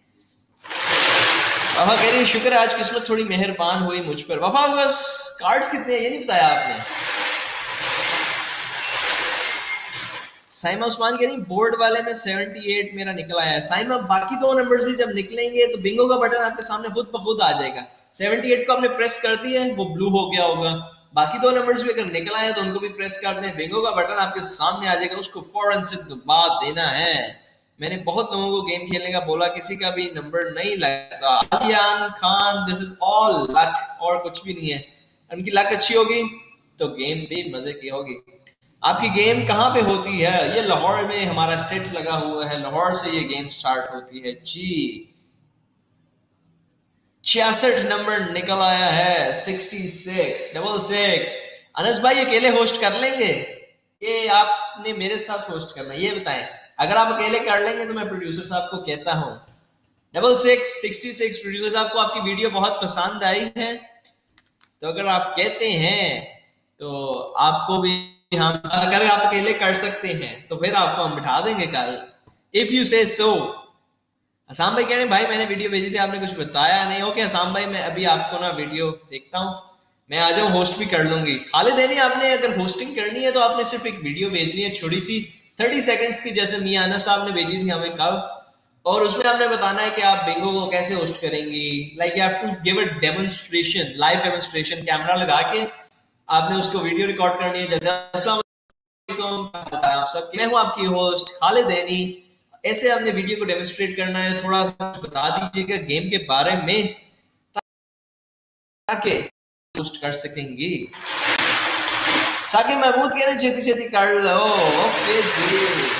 वफा कह रही शुक्र आज किस्मत थोड़ी मेहरबान हुई मुझ पर। वफा बस कार्ड्स कितने हैं ये नहीं बताया आपने। साइमा उस्मान कह रही बोर्ड वाले में अठहत्तर मेरा निकल आया है। साइमा बाकी दो नंबर्स भी जब निकलेंगे तो बिंगो का बटन आपके सामने खुद ब खुद आ जाएगा। अठहत्तर को आपने प्रेस कर दिया है, वो ब्लू हो गया होगा। बाकी दो नंबर्स भी अगर निकल आए तो उनको भी प्रेस कर दें, बिंगो का बटन आपके सामने आ जाएगा, उसको फौरन से दबा देना है। मैंने बहुत लोगों को गेम खेलने का बोला, किसी का भी नंबर नहीं लगता। Aliyan Khan, this is all luck और कुछ भी नहीं है। उनकी लक अच्छी होगी तो गेम भी मजे की होगी। आपकी गेम कहाँ पे होती है? ये लाहौर में हमारा सेट लगा हुआ है, लाहौर से ये गेम स्टार्ट होती है जी। छियासठ नंबर निकल आया है, sixty six, double six. Anas भाई अकेले होस्ट कर लेंगे ये आपने मेरे साथ होस्ट करना, ये बताएं। अगर आप अकेले कर लेंगे तो मैं प्रोड्यूसर साहब को कहता हूँ। Double six, sixty six, producer साहब को आपकी वीडियो बहुत पसंद आई है, तो अगर आप कहते हैं तो आपको भी हम, अगर आप अकेले कर सकते हैं तो फिर आपको हम बिठा देंगे कल, इफ यू से सो। असाम भाई कह रहे हैं भाई मैंने वीडियो भेजी थी आपने कुछ बताया नहीं। ओके असाम भाई, मैं अभी आपको ना वीडियो देखता हूँ, मैं आ जाऊँ होस्ट भी कर लूंगी। खालिद देनी आपने अगर होस्टिंग करनी है तो आपने सिर्फ एक वीडियो भेजनी है छोटी सी तीस सेकंड्स की, जैसे मियां अनस साहब ने भेजी थी हमें कल, और उसमें आपने बताना है कि आप बिंगो को कैसे होस्ट करेंगी। Like you have to give a demonstration, live demonstration, camera लगा के आपने उसको वीडियो रिकॉर्ड करनी है। जैसे अस्सलाम वालेकुम आप सब, मैं हूं आपकी होस्ट खालिद देनी, ऐसे आपने वीडियो को डेमोन्स्ट्रेट करना है। थोड़ा सा बता दीजिएगा गेम के बारे में ताकि होस्ट कर सकेंगी। साकिब महमूद कह रहे छेती छेती कर लो। ओके जी,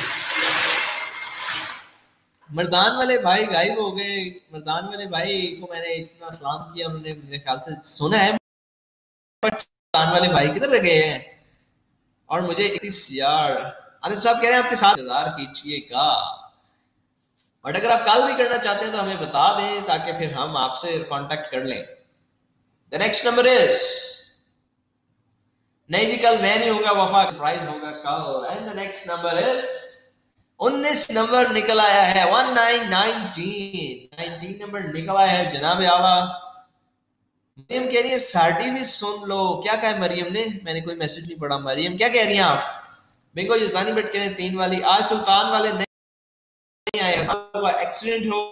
मर्दान वाले भाई गायब हो गए। मर्दान वाले भाई को मैंने इतना सलाम किया, उन्होंने मेरे ख्याल से सुना है, मर्दान वाले भाई किधर गए हैं? और मुझे इकतीस यार अरे साहब कह रहे हैं आपके साथ इंतजार कीजिएगा, बट अगर आप कल भी करना चाहते हैं तो हमें बता दें ताकि फिर हम आपसे कांटेक्ट कर लें। द नेक्स्ट नंबर इज नहीं जी कल मैं नहीं होगा, वफा सरप्राइज होगा कल। And the next number is उन्नीस नंबर निकल आया है, one nine nineteen nineteen number निकल आया है जनाब आला। मरियम कह रही है साड़ी भी सुन लो, क्या कहा है मरियम ने, मैंने कोई मैसेज नहीं पढ़ा। मरियम क्या कह रही हैं आप? बिंगो जिस्तानी बेट कह रहे हैं तीन वाली। आज सुल्तान वाले नहीं आए, एक्सीडेंट हो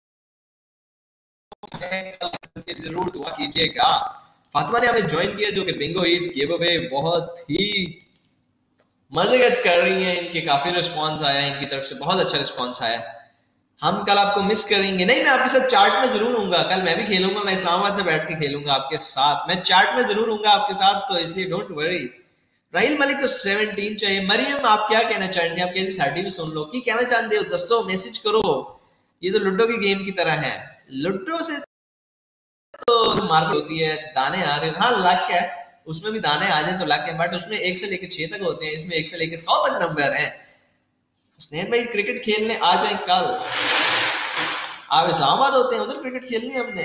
जरूर दुआ कीजिएगा। फातिमा ने हमें ज्वाइन किया जो कि बिंगो ईद गिव अवे बहुत ही मजेदार कर रही हैं, इनके काफी रिस्पांस आया है, इनकी तरफ से बहुत अच्छा रिस्पांस आया। हम कल आपको मिस करेंगे। नहीं मैं आपके साथ चार्ट में जरूर हूँगा, कल मैं भी खेलूंगा, मैं इस्लामाबाद से बैठ के खेलूंगा आपके साथ, मैं चार्ट में जरूर हूँगा आपके साथ, तो इसलिए डोंट वरी। राहिल मलिक को सत्रह चाहिए। मरियम आप क्या कहना चाहते हैं? आप कहते साड़ी भी सुन लो, की कहना चाहते हो दसो, मैसेज करो। ये तो लूडो की गेम की तरह है, लूडो से तो मार होती है, दाने आ रहे हैं, हाँ लक है, उसमें भी दाने आ जाए तो लक है, बट उसमें एक से लेके छह तक होते हैं, इसमें एक से लेके सौ तक नंबर है। स्नेह भाई क्रिकेट खेलने आ जाए कल, आप इस्लामाबाद होते हैं, उधर क्रिकेट खेलनी है हमने।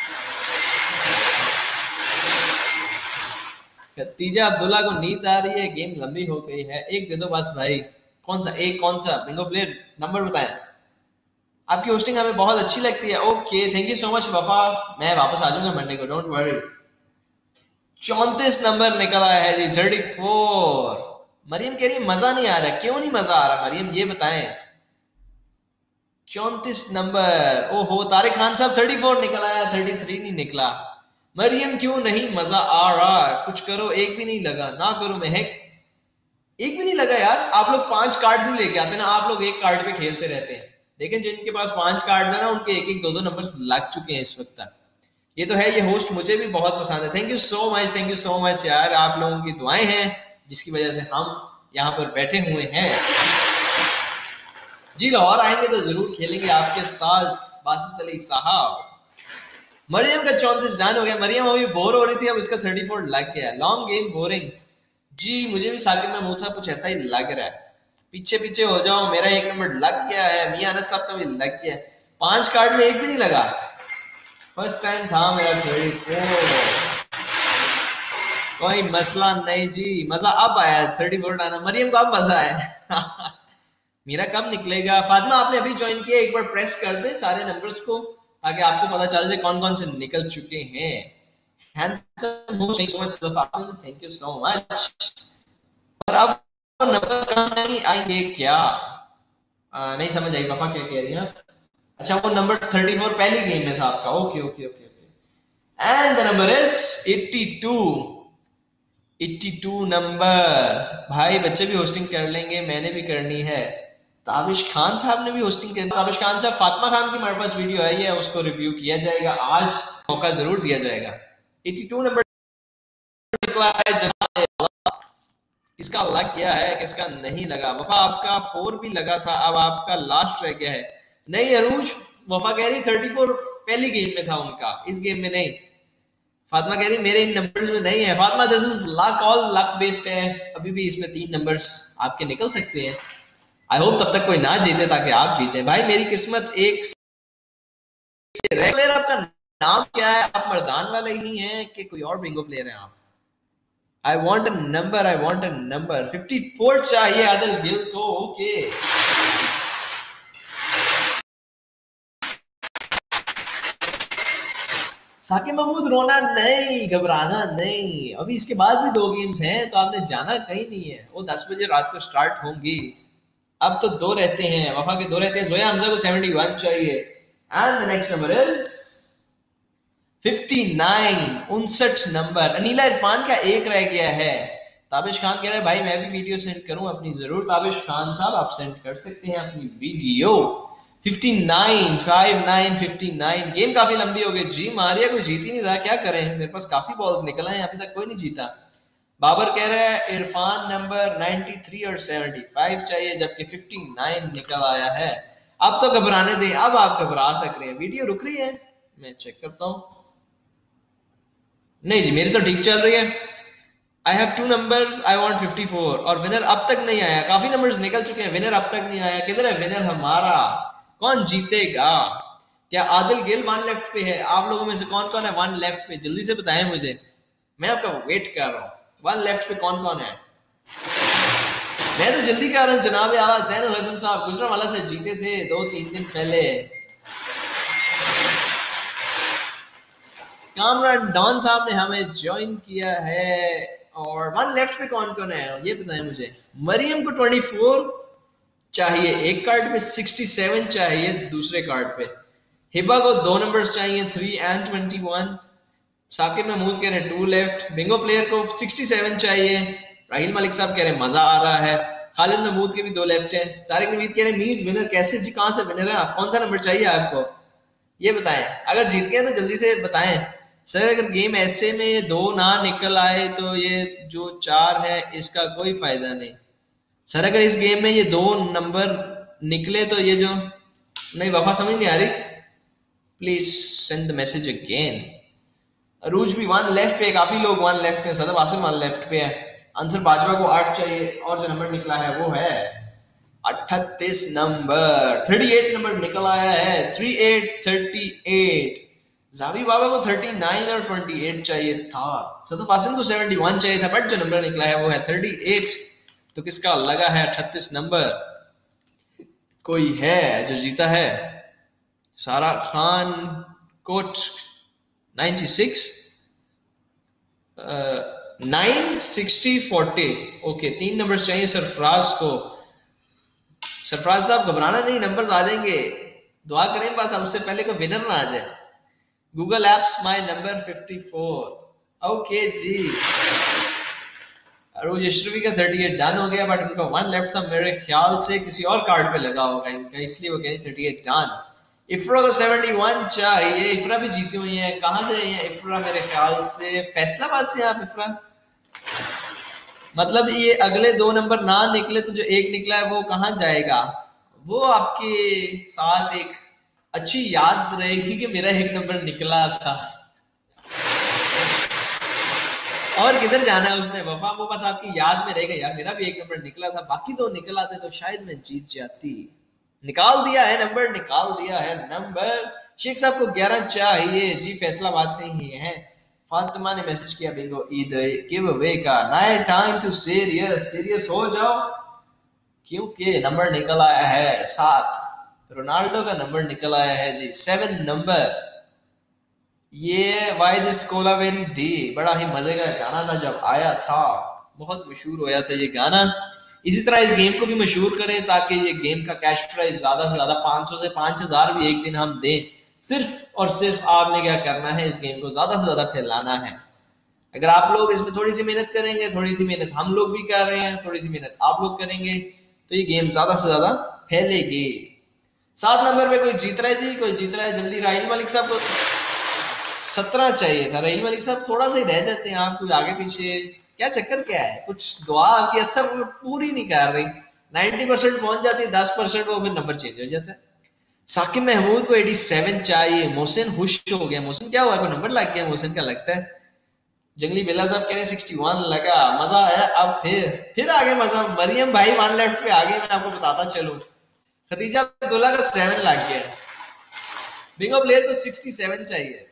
खतीजा अब्दुल्ला को नींद आ रही है, गेम लंबी हो गई है, एक दे दो बस भाई। कौन सा एक, कौन सा बिंगो प्लेयर नंबर बताएं। आपकी होस्टिंग हमें बहुत अच्छी लगती है। Okay thank you so much Wafa, मैं वापस आ जाऊंगा मंडे को, डोंट वरी। चौंतीस नंबर निकल आया है जी, थर्टी फोर। मरियम कह रही है मजा नहीं आ रहा, क्यों नहीं मजा आ रहा मरियम ये बताएं। चौंतीस नंबर, ओहो तारिक खान साहब थर्टी फोर निकल आया, थर्टी थ्री नहीं निकला। मरियम क्यों नहीं मजा आ रहा, कुछ करो, एक भी नहीं लगा। ना करो महक, एक भी नहीं लगा यार। आप लोग पांच कार्ड ही लेके आते ना, आप लोग एक कार्ड पे खेलते रहते हैं। लेकिन जिनके पास पांच कार्ड है ना, उनके एक एक दो दो नंबर लग चुके हैं इस वक्त तक। ये तो है, ये होस्ट मुझे भी बहुत पसंद है। Thank you so much, thank you so much यार, आप लोगों की दुआएं हैं जिसकी वजह से हम यहाँ पर बैठे हुए हैं। जी लाहौर आएंगे तो जरूर खेलेंगे आपके साथ बासित अली साहब। मरियम का चौंतीस डन हो गया। मरियम अभी बोर हो रही थी, अब इसका थर्टी फोर लग गया। लॉन्ग गेम बोरिंग जी, मुझे भी साकिब महमूद साहब कुछ ऐसा ही लग रहा है। पीछे पीछे हो जाओ, मेरा एक नंबर लग गया है, मियां अनस साहब का भी लग गया है। पांच कार्ड में एक भी नहीं लगा, फर्स्ट टाइम था मेरा थर्टी फोर। कोई मसला नहीं जी, मजा अब आया थर्टी फोर डाना। मरियम को अब मजा आया मेरा कम निकलेगा। फातिमा आपने अभी ज्वाइन किया, एक बार प्रेस कर दे सारे नंबर्स को ताकि आपको पता चल जाए कौन कौन से निकल चुके हैं। Thank you so much. पर अब नंबर कम नहीं आएंगे क्या? आ, नहीं समझ आई वफा क्या कह रही है। अच्छा वो नंबर थर्टी फोर पहली गेम में था आपका, okay okay okay okay. And the number is eighty two. Eighty two number. भाई बच्चे भी होस्टिंग कर लेंगे, मैंने भी करनी है। ताबिश खान साहब ने भी होस्टिंग की। ताबिश खान साहब, फातिमा खान की हमारे पास वीडियो आई है, उसको रिव्यू किया जाएगा, आज मौका जरूर दिया जाएगा। एटी टू नंबर निकला है जनाब, किसका लग गया है किसका नहीं लगा। वफा आपका फोर भी लगा था, अब आपका लास्ट रह गया है। नहीं अरूज, वफा कह रही थर्टी फोर पहली गेम में था उनका, इस गेम में नहीं। फातिमा कह रही मेरे इन नंबर्स में नहीं है। Fatima this is luck, all luck based है, अभी भी इसमें तीन नंबर्स आपके निकल सकते हैं। आई होप तब तक कोई ना जीते ताकि आप जीते। भाई मेरी किस्मत एक से रह गई। आपका नाम क्या है? आप मर्दान वाले ही हैं कि कोई और बिंगो प्लेयर हैं आप? I want a number, I want a number. Fifty four चाहिए आदिल गिल को, ओके। साकिब महमूद रोना नहीं, घबराना नहीं, अभी इसके बाद भी दो गेम्स हैं तो आपने जाना कहीं नहीं है। वो दस बजे रात को स्टार्ट होंगी, अब तो दो रहते हैं, वफा के दो रहते हैं। जोया हमजा को सेवेंटी वन चाहिए। And the next number is fifty nine, उनसठ नंबर। अनीला इरफान का एक रह गया है। ताबिश खान कह रहे हैं भाई मैं भी वीडियो सेंड करूं अपनी, जरूर ताबिश खान साहब आप सेंड कर सकते हैं अपनी video. Fifty nine, fifty nine, fifty nine. Game काफी लंबी हो गई जी, मारिया कोई जीत ही नहीं रहा, क्या करें, मेरे पास काफी बॉल्स निकल आए, अभी तक कोई नहीं जीता। बाबर कह रहा है इरफान नंबर नाइंटी थ्री और सेवेंटी फाइव चाहिए, जबकि फिफ्टी नाइन निकल आया है। अब तो घबराने दें, अब आप घबरा सकते हैं। वीडियो रुक रही है, मैं चेक करता हूँ। नहीं जी मेरी तो ठीक चल रही है। I have two numbers, I want fifty four, और विनर अब तक नहीं आया। काफी नंबर्स निकल चुके हैं, विनर अब तक नहीं आया। किधर है विनर हमारा? कौन जीतेगा? क्या आदिल गिल वन लेफ्ट पे है? आप लोगों में से कौन कौन है वन लेफ्ट पे? जल्दी से बताएं मुझे, मैं आपका वेट कर रहा हूँ। वन लेफ्ट पे कौन कौन है? मैं तो जल्दी कह रहा हूँ जनाब आला ज़ैनुल हसन साहब गुजरांवाला से जीते थे दो तीन दिन पहले। कामरान डॉन साहब ने हमें ज्वाइन किया है। और वन लेफ्ट पे कौन कौन है ये बताएं मुझे। मरियम को चौबीस चाहिए एक कार्ड पे, सड़सठ चाहिए दूसरे कार्ड पे। हिबा को दो नंबर्स चाहिए three and twenty one. Saqib Mahmood कह रहे हैं टू लेफ्ट। बिंगो प्लेयर को सड़सठ चाहिए। राहिल मलिक साहब कह रहे हैं मजा आ रहा है। खालिद महमूद के भी दो लेफ्ट है। तारिक नवीद कह रहे हैं मीज विनर कैसे जी, कहां से विनर है? कौन सा नंबर चाहिए आपको ये बताएं। अगर जीत गए तो जल्दी से बताएं सर। अगर गेम ऐसे में दो ना निकल आए तो ये जो चार है इसका कोई फायदा नहीं सर। अगर इस गेम में ये दो नंबर निकले तो ये जो नहीं वफा समझ नहीं आ रही, please send the message again. Arooj भी वन लेफ्ट पे, काफी लोग वन लेफ्ट पे। सदब आसिम वन लेफ्ट पे है। आंसर बाजवा को आठ चाहिए और जो नंबर निकला है वो है अठतीस नंबर। अड़तीस नंबर निकल आया है। अड़तीस अड़तीस। जावी बाबा को उनतालीस और अट्ठाईस चाहिए था। सदफ आसिम को इकहत्तर चाहिए था बट जो नंबर निकला है वो है अड़तीस। तो किसका लगा है अठतीस नंबर? कोई है जो जीता है? सारा खान कोट छियानवे नाइन सिक्सटी फोर्टी। ओके तीन नंबर चाहिए सरफराज को। सरफराज साहब घबराना नहीं, नंबर्स आ जाएंगे, दुआ करें बस उससे पहले कोई विनर ना आ जाए। गूगल एप्स माय नंबर चौवन। ओके जी। अरूज अशरफी का अड़तीस डन हो गया बट उनका वन लेफ्ट था, मेरे ख्याल से किसी और कार्ड पे लगा होगा इनका, इसलिए वो कह रही अड़तीस डन। इफ्रा को इकहत्तर चाहिए। इफ्रा भी जीती हुई है। कहां से है इफ्रा? मेरे ख्याल से फैसलाबाद से आप इफ्रा। मतलब ये अगले दो नंबर ना निकले तो जो एक निकला है वो कहां जाएगा? वो आपके साथ एक अच्छी याद रहेगी कि मेरा एक नंबर निकला था। और किधर जाना है उसने वफा, वो बस आपकी याद में रहेगा यार मेरा भी एक नंबर निकला था, बाकी दो निकल आते तो शायद मैं जीत जाती। निकाल दिया है नंबर, निकाल दिया है नंबर। शेख साहब को ग्यारह चाहिए जी, फैसलाबाद से ही है। फातिमा ने मैसेज किया बिंगो ईद गिव अवे का नाइ टाइम टू सीरियस। सीरियस हो जाओ क्योंकि नंबर निकल आया है सात। रोनाल्डो का नंबर निकल आया है जी सेवन नंबर। ये why this Kolaveri di बड़ा ही मजे का गाना था जब आया था, बहुत मशहूर होया था ये गाना। इसी तरह इस गेम को भी मशहूर करें ताकि ये गेम का कैश प्राइस ज्यादा से ज्यादा पाँच सौ से पाँच हज़ार भी एक दिन हम दें। सिर्फ और सिर्फ आपने क्या करना है, इस गेम को ज्यादा से ज्यादा फैलाना है। अगर आप लोग इसमें थोड़ी सी मेहनत करेंगे, थोड़ी सी मेहनत हम लोग भी कर रहे हैं, थोड़ी सी मेहनत आप लोग करेंगे तो ये गेम ज्यादा से ज्यादा फैलेगी। सात नंबर पे कोई जीत रहा है जी, कोई जीत रहा है जल्दी। राहिल मलिक साहब को सत्रह चाहिए था। राहिल मलिक साहब थोड़ा सा ही रह जाते हैं आप, कुछ आगे पीछे क्या चक्कर क्या है? कुछ दुआ आपकी असर पूरी नहीं कर रही, नब्बे परसेंट पहुंच जाती है, दस परसेंट वो फिर नंबर चेंज हो जाता है। साकिब महमूद को सत्तासी चाहिए। मोहसिन खुश हो गया। मोहसिन क्या हुआ, कोई नंबर लग गया मोहसिन का लगता है। जंगली बिल्ला साहब कह रहे हैं इकसठ लगा, मजा आया। अब फिर फिर आगे मजा। मरियम भाई वन लेफ्ट पे आगे, मैं आपको बताता चलूं। खदीजा अब्दुल्ला का सेवन लग गया। बिंगो प्लेयर को सड़सठ चाहिए।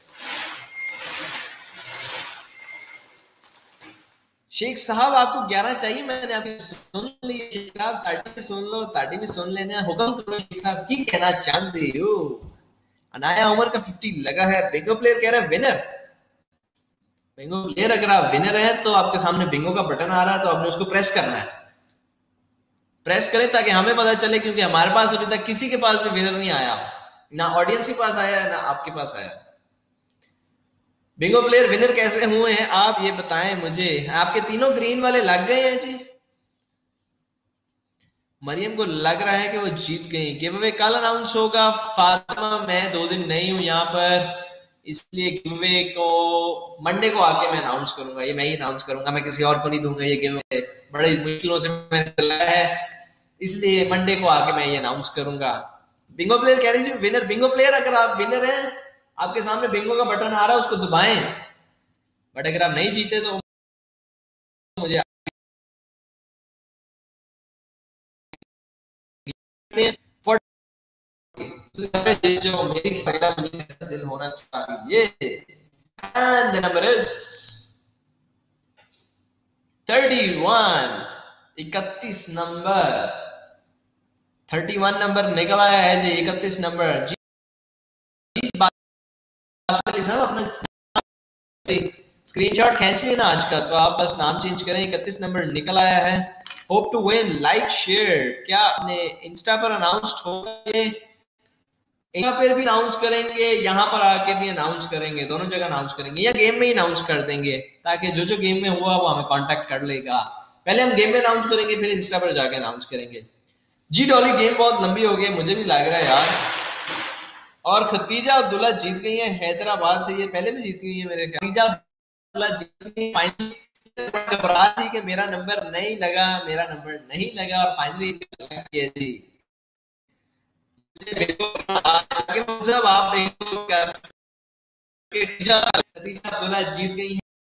शेख साहब आपको ग्यारह चाहिए, मैंने आपकी सुन ली। शेख साहब साड़ी भी सुन लो, ताड़ी भी सुन लेना, हुक्म करो शेख साहब की कहना चाहते हो। अनाया उमर का पचास लगा है। बिंगो प्लेयर कह रहा है विनर। बिंगो प्लेयर अगर आप विनर है तो आपके सामने बिंगो का बटन आ रहा है तो आपने उसको प्रेस करना है। प्रेस करें ताकि हमें पता चले, क्योंकि हमारे पास अभी तक किसी के पास भी विनर नहीं आया, ना ऑडियंस के पास आया ना आपके पास आया। बिंगो प्लेयर विनर कैसे हुए हैं आप ये बताएं मुझे। आपके तीनों ग्रीन वाले लग गए हैं जी। मरियम को लग रहा है कि वो जीत गई। गिव अवे कल अनाउंस होगा। फातिमा मैं दो दिन नहीं हूं यहाँ पर, इसलिए गिव अवे को मंडे को आके मैं अनाउंस करूंगा। ये मैं ही अनाउंस करूंगा, मैं किसी और को नहीं दूंगा ये गिव अवे। बड़े मुश्किलों से मैंने चलाया है, इसलिए मंडे को आके मैं ये अनाउंस करूंगा। बिंगो प्लेयर कह रही थी विनर। बिंगो प्लेयर अगर आप विनर हैं, आपके सामने बिंगो का बटन आ रहा है, उसको दबाएं। बट अगर आप नहीं जीते तो मुझे जो मेरी दिल होना चाहिए। And the number is thirty one, इकतीस नंबर, थर्टी वन नंबर निकल आया है जी, इकतीस नंबर जी। सब अपने स्क्रीनशॉट खींच लेना आज का, तो आप बस नाम चेंज करें, इकतीस नंबर निकल आया है। Hope to win, like share. क्या आपने इंस्टा पर अनाउंस हो गए, यहाँ पर भी अनाउंस करेंगे, यहाँ पर आके भी अनाउंस करेंगे, दोनों जगह अनाउंस करेंगे, या गेम में ही अनाउंस कर देंगे, ताकि जो जो गेम में हुआ वो हमें कांटेक्ट कर लेगा। पहले हम गेम में अनाउंस करेंगे, फिर इंस्टा पर जाके अनाउंस करेंगे। जी डॉली, गेम बहुत लंबी हो गई, मुझे भी लग रहा है यार। और खतीजा अब्दुल्ला जीत गई है हैदराबाद से, ये पहले भी जीत गई है मेरे ख्याल। खतीजा अब्दुल्ला जीत गई फाइनली, घबरा थी कि मेरा नंबर नहीं लगा, मेरा नंबर नहीं लगा, और फाइनली लग गया जी। सब आप देखो खतीजा अब्दुल्ला जीत गई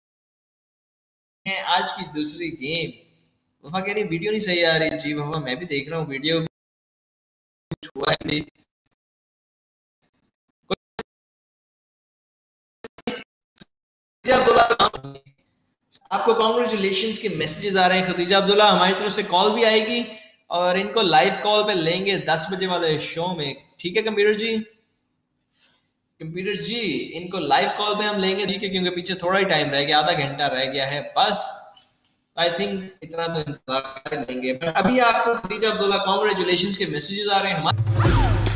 है आज की दूसरी गेम। वफा कह रही वीडियो नहीं सही आ रही। जी वफा, मैं भी देख रहा हूँ वीडियो हुआ है नहीं। आपको कांग्रेचुलेशंस के मैसेजेस आ रहे हैं खतीजा अब्दुल्ला, हमारी तरफ से कॉल भी आएगी और इनको लाइव कॉल पे लेंगे दस बजे वाले शो में, ठीक है कंप्यूटर जी? कंप्यूटर जी, इनको लाइव कॉल पे हम लेंगे ठीक है, क्योंकि पीछे थोड़ा ही टाइम रह गया, आधा घंटा रह गया है बस। आई थिंक इतना तो इंतजार कर लेंगे। पर अभी आपको खतीजा अब्दुल्ला कांग्रेचुलेशंस के मैसेजेस आ रहे हैं हमारे